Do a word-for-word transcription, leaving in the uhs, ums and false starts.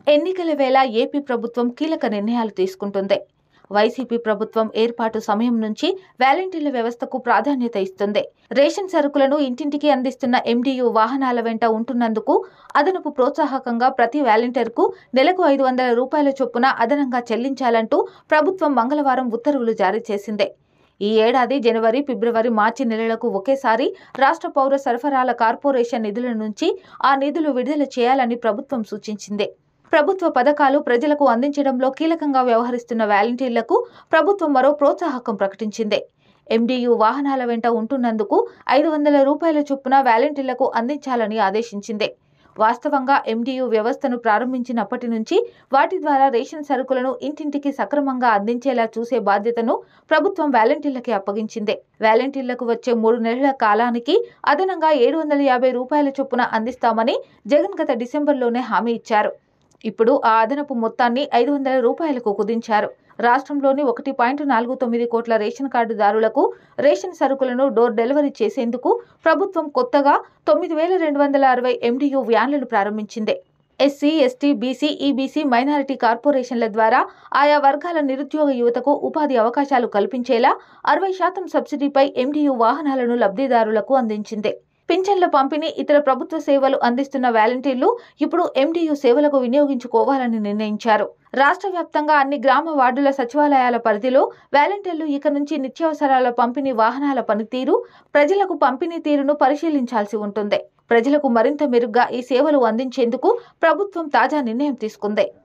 ఎన్నికల వేళ ఏపీ ప్రభుత్వం కీలక నిర్ణయాలు తీసుకుంటుంది. వైసీపీ ప్రభుత్వం ఏర్పాటు సమయం నుంచి వాలంటీర్ల వ్యవస్థకు ప్రాధాన్యత ఇస్తుంది. రేషన్ సరుకులను ఇంటింటికి అందిస్తున్న ఎండియు వాహనాల వెంట ఉంటున్నందుకు అదనపు ప్రోత్సాహకంగా ప్రతి వాలంటీర్కు నెలకు ఐదు వందల రూపాయల చొప్పున అదనంగా చెల్లించాలంటూ ప్రభుత్వం మంగళవారం ఉత్తర్వులు జారీ చేసింది. ఈ ఏడాది జనవరి, ఫిబ్రవరి, మార్చి నెలలకు ఒకేసారి రాష్ట్ర పౌర సరఫరాల కార్పొరేషన్ నిధుల నుంచి ఆ నిధులు విడుదల చేయాలని ప్రభుత్వం సూచించింది. ప్రభుత్వ పథకాలు ప్రజలకు అందించడంలో కీలకంగా వ్యవహరిస్తున్న వాలంటీర్లకు ప్రభుత్వం మరో ప్రోత్సాహకం ప్రకటించింది. ఎండియు వాహనాల వెంట ఉంటున్నందుకు ఐదు వందల రూపాయల చొప్పున వాలంటీర్లకు అందించాలని ఆదేశించింది. వాస్తవంగా ఎండియు వ్యవస్థను ప్రారంభించినప్పటి నుంచి వాటి ద్వారా రేషన్ సరుకులను ఇంటింటికి సక్రమంగా అందించేలా చూసే బాధ్యతను ప్రభుత్వం వాలంటీర్లకి అప్పగించింది. వాలంటీర్లకు వచ్చే మూడు నెలల కాలానికి అదనంగా ఏడు వందల యాభై రూపాయల చొప్పున అందిస్తామని జగన్ గత డిసెంబర్లోనే హామీ ఇచ్చారు. ఇప్పుడు ఆ అదనపు మొత్తాన్ని ఐదు వందల రూపాయలకు కుదించారు. రాష్ట్రంలోని ఒకటి పాయింట్ నాలుగు తొమ్మిది కోట్ల రేషన్ కార్డుదారులకు రేషన్ సరుకులను డోర్ డెలివరీ చేసేందుకు ప్రభుత్వం కొత్తగా తొమ్మిది వేల రెండు వందల అరవై ఎండియు వ్యాన్లను ప్రారంభించింది. SC, ST, BC, EBC, minority కార్పొరేషన్ల ద్వారా ఆయా వర్గాల నిరుద్యోగ యువతకు ఉపాధి అవకాశాలు కల్పించేలా అరవై శాతం సబ్సిడీపై ఎండియు వాహనాలను లబ్ధిదారులకు అందించింది. పింఛన్ల పంపిణీ, ఇతర ప్రభుత్వ సేవలు అందిస్తున్న వాలంటీర్లు ఇప్పుడు ఎండియు సేవలకు వినియోగించుకోవాలని నిర్ణయించారు. రాష్ట్ర వ్యాప్తంగా అన్ని గ్రామ వార్డుల సచివాలయాల పరిధిలో వాలంటీర్లు ఇక నుంచి నిత్యావసరాల పంపిణీ వాహనాల పనితీరు, ప్రజలకు పంపిణీ తీరును పరిశీలించాల్సి ఉంటుంది. ప్రజలకు మరింత మెరుగ్గా ఈ సేవలు అందించేందుకు ప్రభుత్వం తాజా నిర్ణయం తీసుకుంది.